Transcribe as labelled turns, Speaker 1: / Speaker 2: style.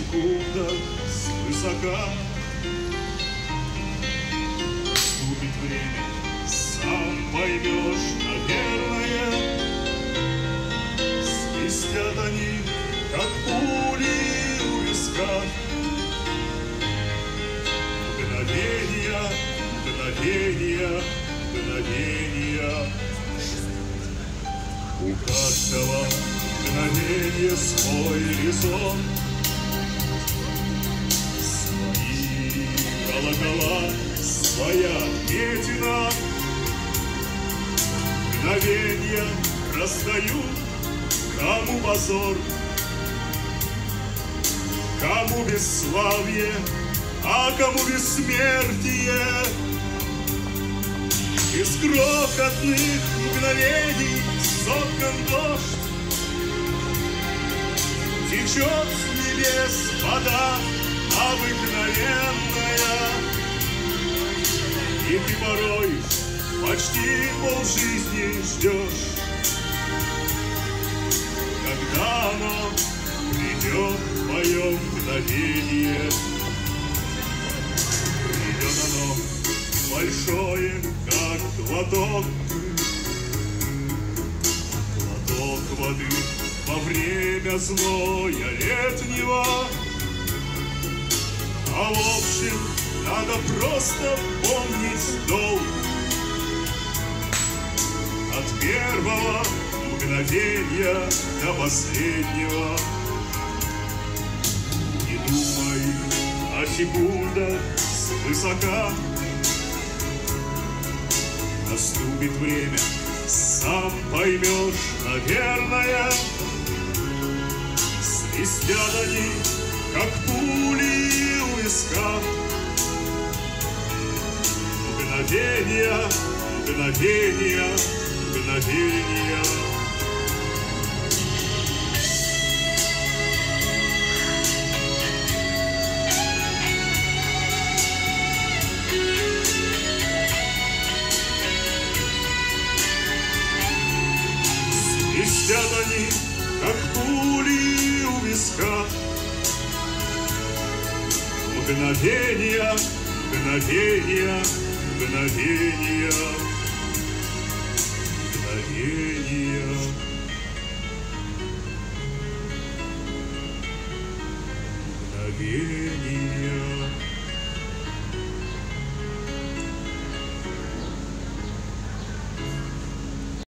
Speaker 1: секундах свысока. Наступит время, сам поймешь, наверное. Свистят они, как пули у виска. Мгновения, мгновения, мгновения. У каждого мгновения свой резон. Свои колокола, своя отметина. Мгновения раздают, кому позор, кому бесславие, а кому бессмертие. Из крохотных мгновений соткан дождь, течет с небес вода обыкновенная. И ты порой почти полжизни ждешь, когда оно придет в твое мгновение. Придет оно большое, как глоток, глоток воды во время зноя летнего. А в общем, надо просто помнить долг. От первого мгновения до последнего. Не думай о секундах свысока. Наступит время, сам поймешь, наверное. Свистят они, как пули у виска. Мгновения, мгновения, мгновения. Свистят они, как пули у виска. Мгновения, мгновения, мгновения, мгновения. Мгновения.